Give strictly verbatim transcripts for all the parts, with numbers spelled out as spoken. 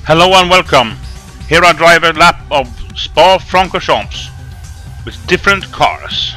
Hello and welcome. Here I drive a lap of Spa-Francorchamps with different cars.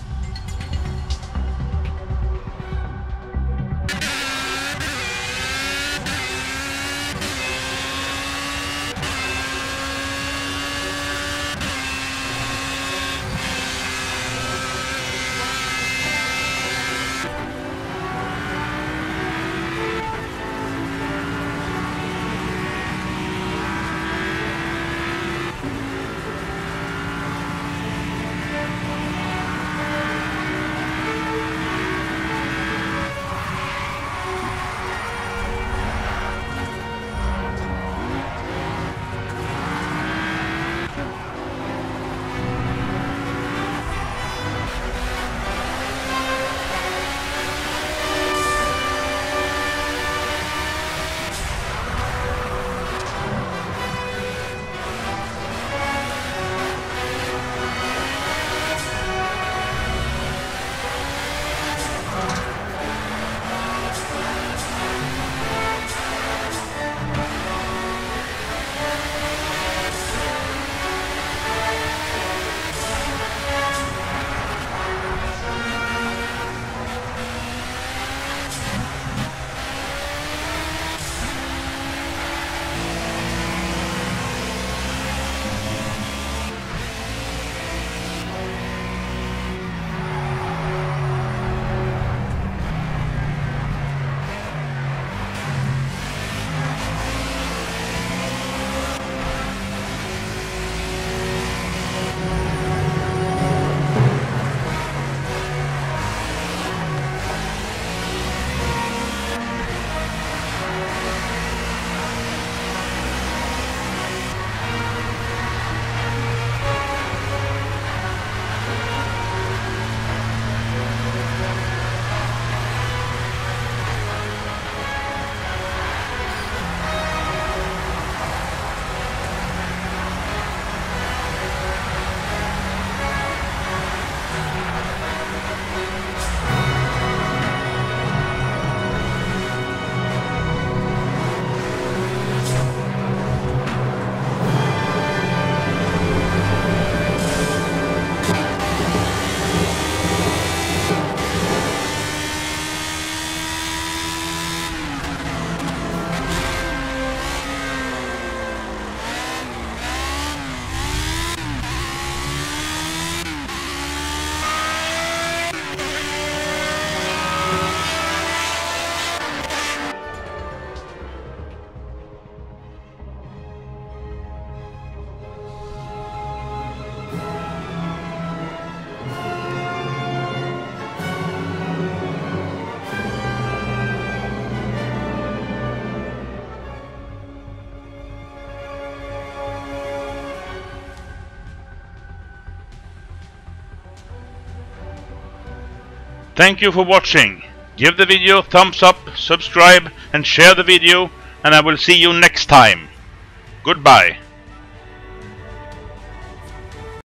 Thank you for watching. Give the video a thumbs up, subscribe and share the video, and I will see you next time. Goodbye.